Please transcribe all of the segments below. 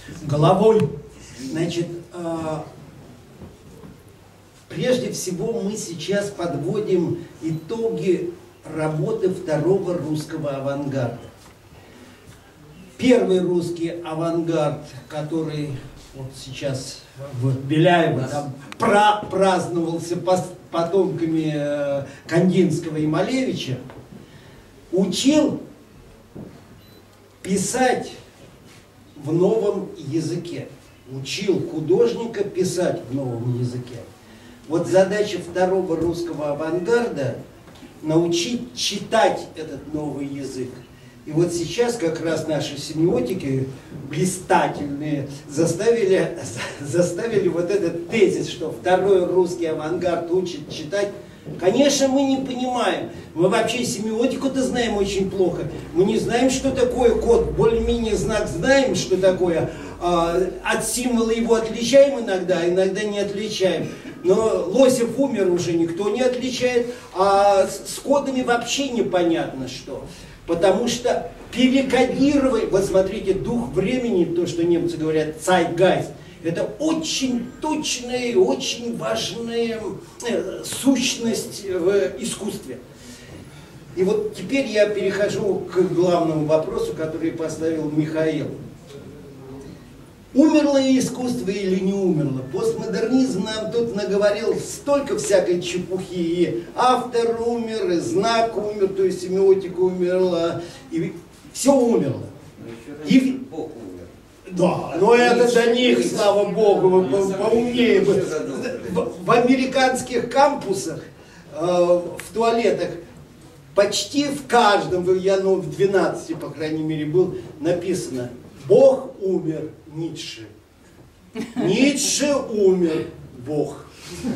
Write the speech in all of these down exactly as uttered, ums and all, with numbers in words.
головой. Значит, прежде всего мы сейчас подводим итоги работы второго русского авангарда. Первый русский авангард, который вот сейчас в Беляево там пра праздновался потомками э, Кандинского и Малевича, учил писать в новом языке. Учил художника писать в новом языке. Вот задача второго русского авангарда – научить читать этот новый язык. И вот сейчас как раз наши семиотики блистательные заставили, заставили вот этот тезис, что второй русский авангард учит читать. Конечно, мы не понимаем. Мы вообще семиотику-то знаем очень плохо. Мы не знаем, что такое код. Более-менее знак знаем, что такое. От символа его отличаем иногда, иногда не отличаем. Но Лосев умер, уже никто не отличает. А с кодами вообще непонятно что. Потому что перекодировать, вот смотрите, дух времени, то, что немцы говорят, Zeitgeist, это очень точная и очень важная э, сущность в искусстве. И вот теперь я перехожу к главному вопросу, который поставил Михаил. Умерло искусство или не умерло? Постмодернизм нам тут наговорил столько всякой чепухи. И автор умер, и знак умер, то есть семиотика умерла, и все умерло. И... Бог умер. Да, но это до них, слава Богу, поумнее. В, в американских кампусах, э, в туалетах, почти в каждом, я ну, в двенадцати, по крайней мере, был написано: Бог умер, Ницше. Ницше умер, Бог.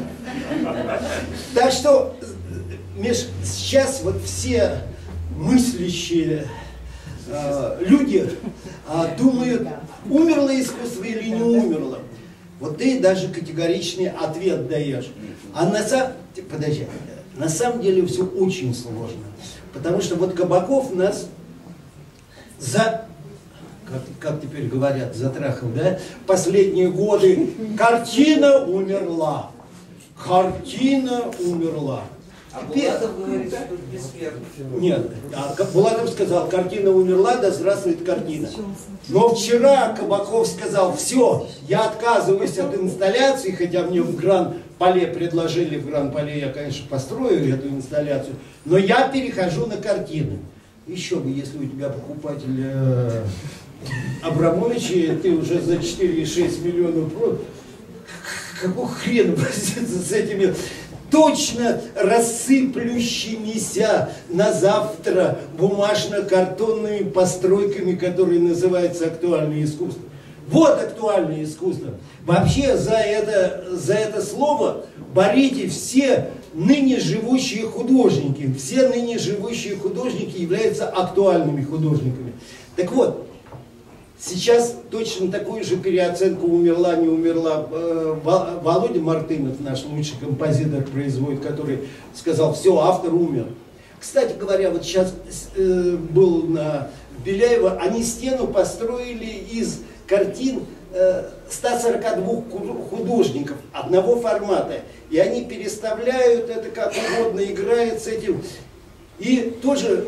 Так что, Миш, сейчас вот все мыслящие э, люди э, думают, умерло искусство или не умерло. Вот ты даже категоричный ответ даешь. А на самом... Подожди. На самом деле все очень сложно. Потому что вот Кабаков нас за... Как, как теперь говорят, затрахал, да? Последние годы картина умерла. Картина умерла. А Булатов говорит, что бессмертный. Нет, а Булатов сказал, картина умерла, да здравствует картина. Но вчера Кабаков сказал, все, я отказываюсь от инсталляции, хотя мне в Гран-Пале предложили, в Гран-Пале я, конечно, построю эту инсталляцию, но я перехожу на картины. Еще бы, если у тебя покупатель э, Абрамович, и ты уже за четыре и шесть миллионов, какого хрена с этими точно рассыплющимися на завтра бумажно-картонными постройками, которые называются актуальное искусство. Вот актуальное искусство. Вообще за это, за это слово борите все ныне живущие художники. Все нине живущие художники являются актуальными художниками. Так вот, сейчас точно такую же переоценку умерла, не умерла. Володя Мартынов, наш лучший композитор, производит, который сказал, все, автор умер. Кстати говоря, вот сейчас э, был на Беляево, они стену построили из картин э, ста сорока двух художников одного формата. И они переставляют это как угодно, играют с этим. И тоже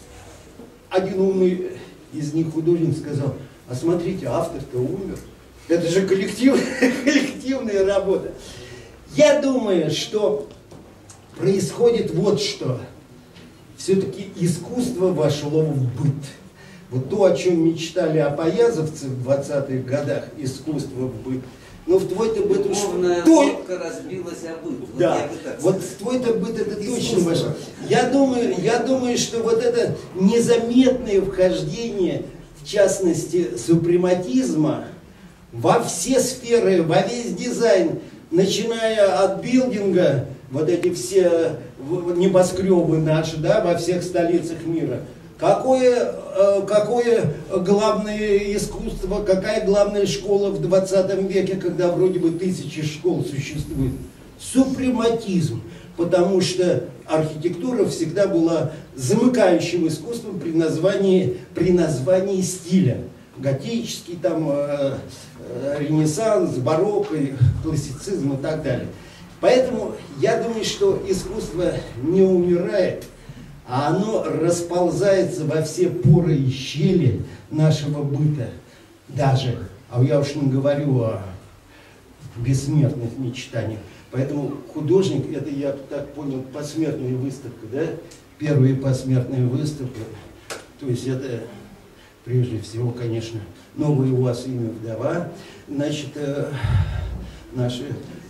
один умный из них художник сказал, а смотрите, автор-то умер. Это же коллектив, коллективная работа. Я думаю, что происходит вот что. Все-таки искусство вошло в быт. Вот то, о чем мечтали апоязовцы в двадцатых годах, искусство в быт. Но в твой-то быт уж... Лодка разбилась о быт. Да, вот, вот в твой-то быт это точно вошло. Я думаю, я думаю, что вот это незаметное вхождение, в частности, супрематизма во все сферы, во весь дизайн, начиная от билдинга, вот эти все небоскребы наши, да, во всех столицах мира. Какое, какое главное искусство, какая главная школа в двадцатом веке, когда вроде бы тысячи школ существует? Супрематизм. Потому что архитектура всегда была замыкающим искусством при названии, при названии стиля. готический, там, э, э, ренессанс, барокко, классицизм и так далее. Поэтому я думаю, что искусство не умирает, а оно расползается во все поры и щели нашего быта даже. А я уж не говорю о бессмертных мечтаниях. Поэтому художник, это я так понял, посмертная выставка, да? Первая посмертная выставка. То есть это, прежде всего, конечно, новое у вас имя «Вдова». Значит, э, наши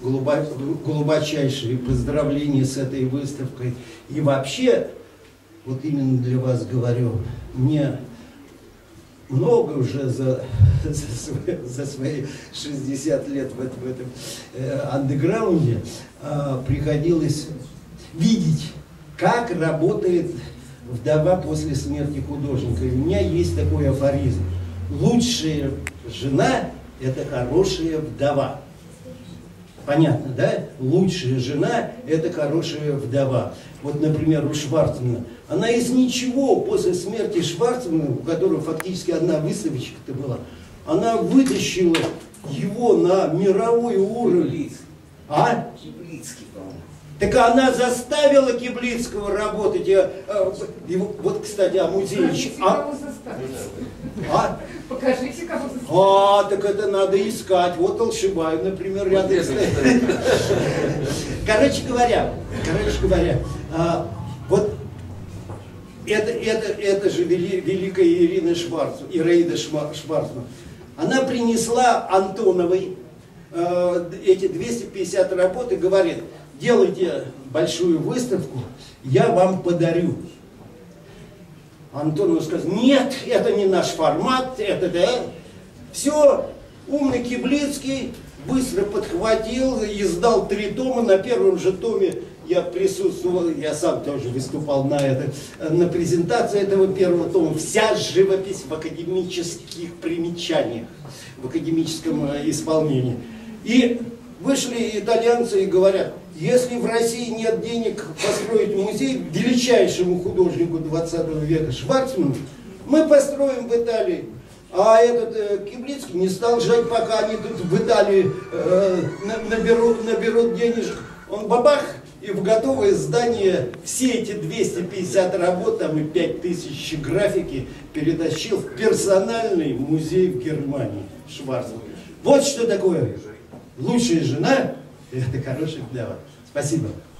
глубочайшие поздравления с этой выставкой. И вообще, вот именно для вас говорю, мне много уже за, за, свои, за свои шестьдесят лет в, в этом э, андеграунде э, приходилось видеть, как работает вдова после смерти художника. И у меня есть такой афоризм: лучшая жена – это хорошая вдова. Понятно, да? Лучшая жена – это хорошая вдова. Вот, например, у Шварцмана. Она из ничего после смерти Шварцмана, у которого фактически одна выставочка-то была, она вытащила его на мировой уровень. А? Киблицкий, по-моему. Так она заставила Киблицкого работать. И, и, вот, кстати, о музее. Покажите, а? кого заставить. А? Покажите, кого заставить. А, так это надо искать. Вот Алшибаев, например, рядом стоит. Короче говоря, короче говоря, а, вот это, это, это же вели, великая Ирина Шварцман, Ираида Шварцман. Она принесла Антоновой э, эти двести пятьдесят работ и говорит: делайте большую выставку, я вам подарю. Антонов сказал: нет, это не наш формат, это да. Все, умный Киблицкий быстро подхватил, издал три тома. На первом же томе я присутствовал, я сам тоже выступал на, это, на презентации этого первого тома. Вся живопись в академических примечаниях, в академическом исполнении. И вышли итальянцы и говорят: если в России нет денег построить музей величайшему художнику двадцатого века Шварцману, мы построим в Италии. А этот э, Киблицкий не стал ждать, пока они тут в Италии э, наберут, наберут денежек. Он бабах, и в готовое здание все эти двести пятьдесят работ, там и пять тысяч графики перетащил в персональный музей в Германии Шварцман. Вот что такое лучшая жена – это хорошая вдова. Спасибо.